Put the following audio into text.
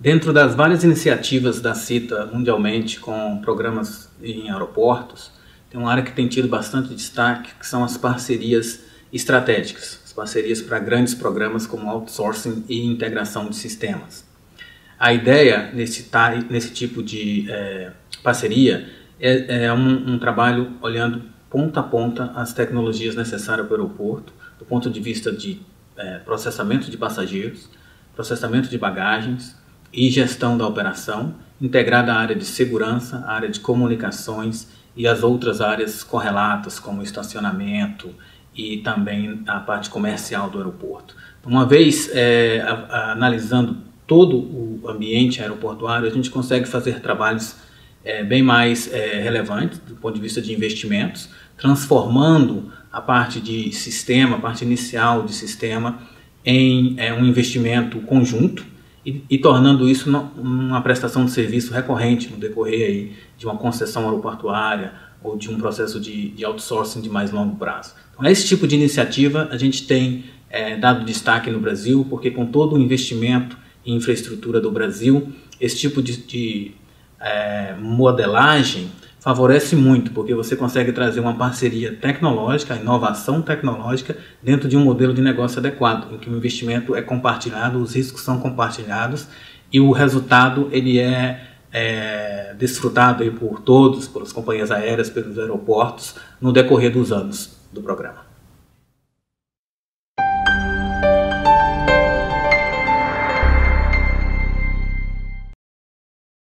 Dentro das várias iniciativas da CITA mundialmente com programas em aeroportos, tem uma área que tem tido bastante destaque, que são as parcerias estratégicas, as parcerias para grandes programas como outsourcing e integração de sistemas. A ideia nesse tipo de parceria é um trabalho olhando ponta a ponta as tecnologias necessárias para o aeroporto, do ponto de vista de processamento de passageiros, processamento de bagagens e gestão da operação, integrada à área de segurança, à área de comunicações e as outras áreas correlatas, como estacionamento e também a parte comercial do aeroporto. Uma vez analisando todo o ambiente aeroportuário, a gente consegue fazer trabalhos bem mais relevantes do ponto de vista de investimentos, transformando a parte de sistema, a parte inicial de sistema, em um investimento conjunto e tornando isso uma prestação de serviço recorrente no decorrer aí de uma concessão aeroportuária ou de um processo de outsourcing de mais longo prazo. Então, esse tipo de iniciativa a gente tem dado destaque no Brasil, porque com todo o investimento em infraestrutura do Brasil, esse tipo de modelagem favorece muito, porque você consegue trazer uma parceria tecnológica, inovação tecnológica dentro de um modelo de negócio adequado, em que o investimento é compartilhado, os riscos são compartilhados e o resultado ele desfrutado aí por todos, pelas companhias aéreas, pelos aeroportos, no decorrer dos anos do programa.